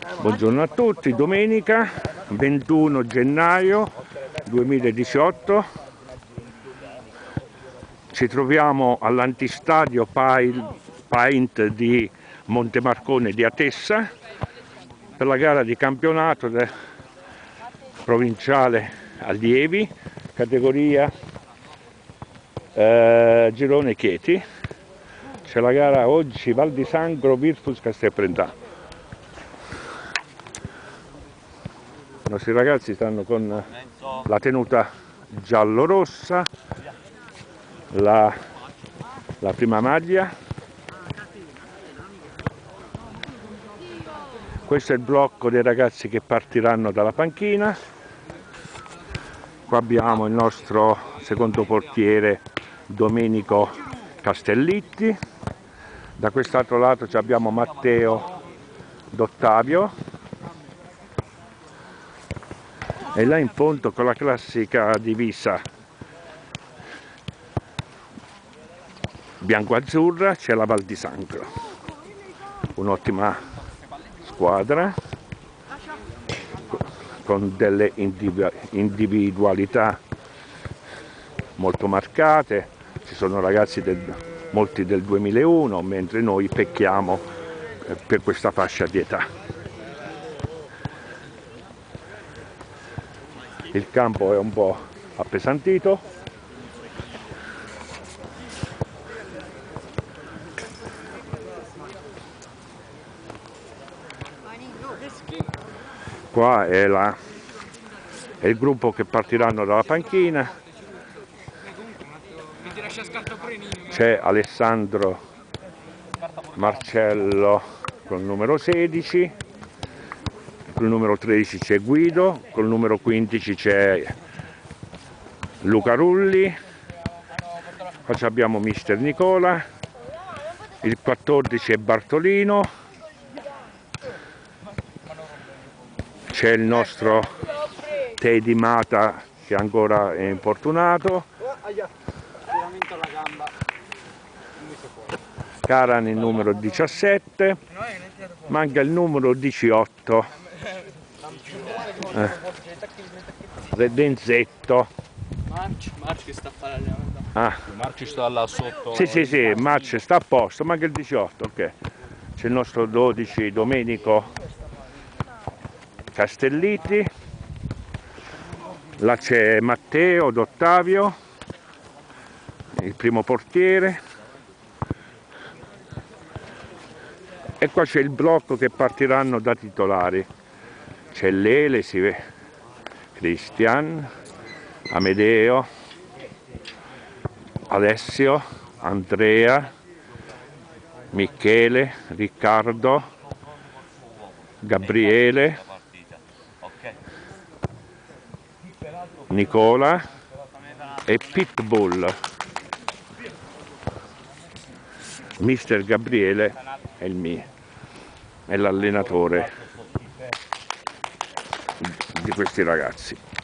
Buongiorno a tutti, domenica 21 gennaio 2018, ci troviamo all'antistadio Paint di Montemarcone di Atessa per la gara di campionato provinciale allievi, categoria girone Chieti. C'è la gara oggi Val di Sangro Virtus Castelfrentano. I nostri ragazzi stanno con la tenuta giallo-rossa, la prima maglia. Questo è il blocco dei ragazzi che partiranno dalla panchina. Qua abbiamo il nostro secondo portiere Domenico Castellitti. Da quest'altro lato abbiamo Matteo D'Ottavio. E là in fondo con la classica divisa bianco-azzurra c'è la Val di Sangro, un'ottima squadra con delle individualità molto marcate. Ci sono ragazzi molti del 2001, mentre noi pecchiamo per questa fascia di età. Il campo è un po' appesantito. Qua è il gruppo che partiranno dalla panchina. C'è Alessandro Marcello col numero 16, col numero 13 c'è Guido, col numero 15 c'è Luca Rulli, qua abbiamo mister Nicola, il 14 è Bartolino, c'è il nostro Teddy Mata che ancora è infortunato, Caran il numero 17, manca il numero 18, Redenzetto. Marci sta a fare l'allenamento. Marci sta là sotto. Sì, Marci sta a posto, manca il 18, ok. C'è il nostro 12 Domenico Castellitti, là c'è Matteo D'Ottavio, il primo portiere, e qua c'è il blocco che partiranno da titolari. C'è Lele, si vede, Cristian, Amedeo, Alessio, Andrea, Michele, Riccardo, Gabriele, Nicola e Pitbull. Mister Gabriele è l'allenatore di questi ragazzi.